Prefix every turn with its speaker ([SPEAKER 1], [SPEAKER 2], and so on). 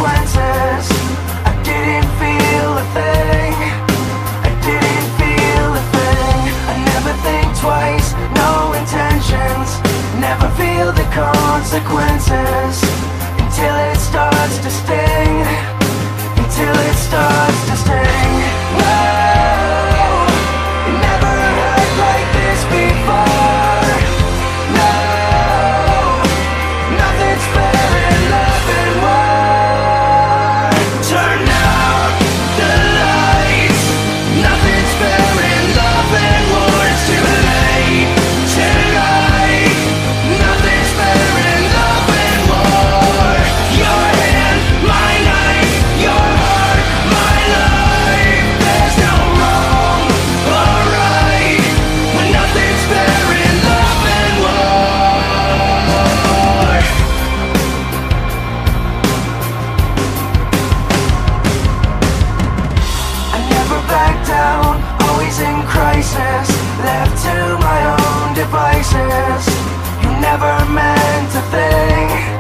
[SPEAKER 1] consequences. I didn't feel a thing. I didn't feel a thing. I never think twice, no intentions. Never feel the consequences until it starts to sting. Until it starts to sting. Whoa, it never hurt like this before. No, nothing's fair in love and war. Turn out the lights. Nothing's fair in love and war. It's too late tonight. Nothing's fair in love and war. Your hand, my knife. Your heart, my life. There's no wrong or right when nothing's fair in love and war. I never back down, always in crisis. Left to my own devices. You never meant a thing.